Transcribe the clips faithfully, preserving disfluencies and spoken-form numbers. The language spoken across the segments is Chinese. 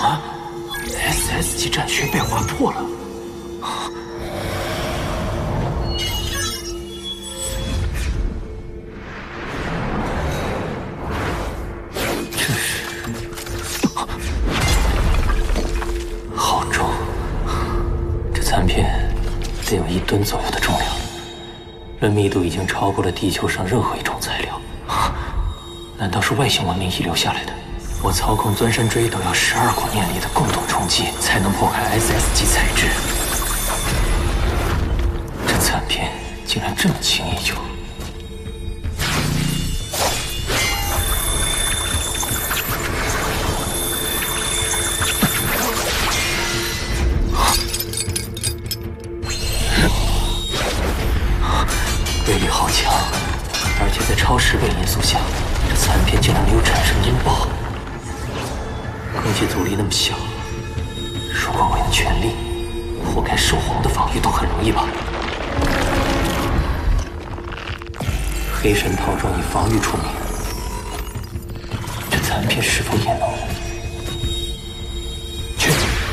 啊 ！S S 级战区被划破了。这是好重，这残片得有一吨左右的重量，论密度已经超过了地球上任何一种材料。难道是外星文明遗留下来的？我操控钻山锥都要十二股念力的共同冲击，才能破开 S S 级材质。这残片竟然这么轻易就……威力好强，而且在超十倍音速下，这残片竟然没有产生音爆。空气阻力那么小，如果我用全力破开兽皇的防御，都很容易吧？黑神套装以防御出名，这残片是否也能？去！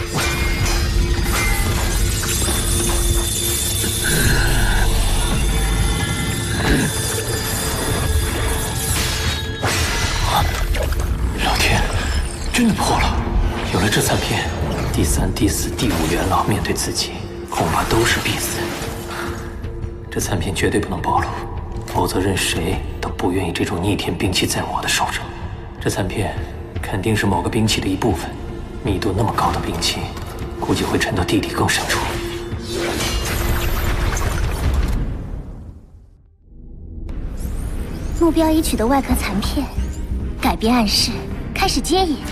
老天，真的破了！有了这残片，第三、第四、第五元老面对自己，恐怕都是必死。这残片绝对不能暴露，否则任谁都不愿意这种逆天兵器在我的手上。这残片肯定是某个兵器的一部分，密度那么高的兵器，估计会沉到地底更深处。 目标已取得外壳残片，改变暗示，开始接引。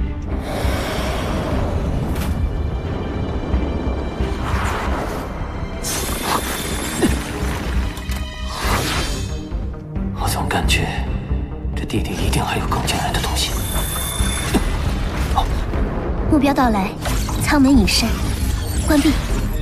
我总感觉这地底一定还有更惊人的东西。 目标到来，舱门隐身，关闭。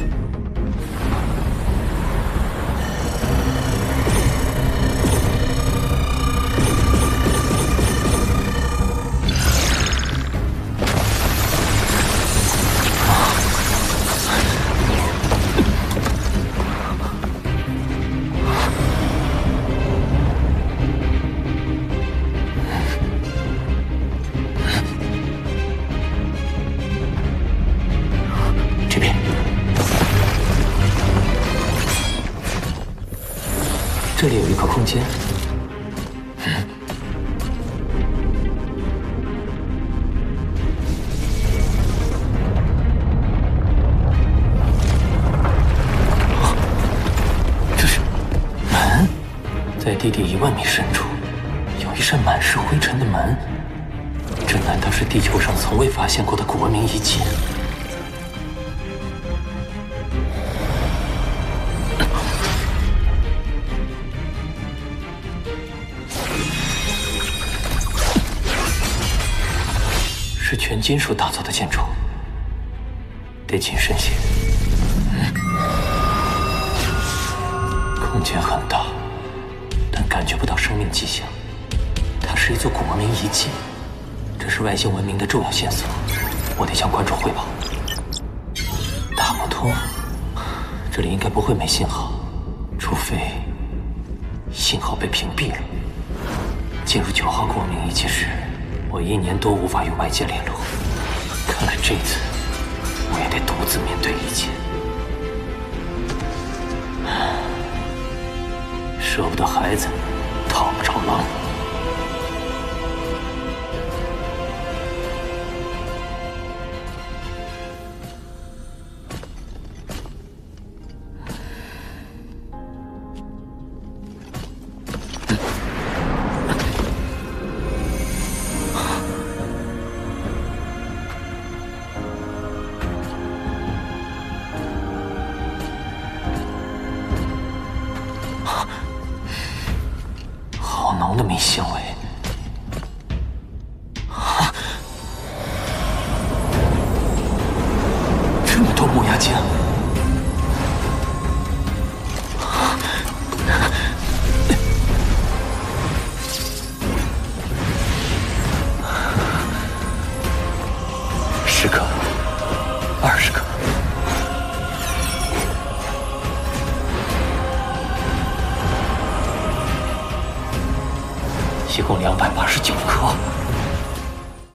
这边，这里有一个空间。嗯，这是门，在地底一万米深处，有一扇满是灰尘的门。这难道是地球上从未发现过的古文明遗迹？是全金属打造的建筑，得谨慎些。嗯，空间很大，但感觉不到生命迹象。它是一座古文明遗迹，这是外星文明的重要线索，我得向观众汇报。打不通，这里应该不会没信号，除非信号被屏蔽了。进入九号古文明遗迹时，我一年多无法与外界联络，看来这次我也得独自面对一切。舍不得孩子，讨不着狼。好浓的十颗，二十颗，一共两百八十九颗。